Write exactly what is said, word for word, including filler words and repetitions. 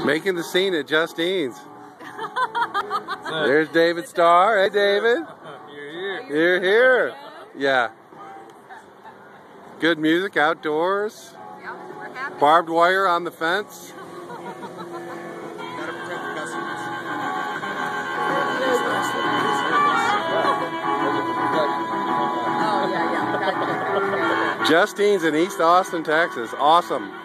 Making the scene at Justine's. There's David Starr. Hey, David. You're here. You're here. Yeah. Good music outdoors. Yep, we're happy. Barbed wire on the fence. Gotta protect the customers. Oh, yeah, yeah. Justine's in East Austin, Texas. Awesome.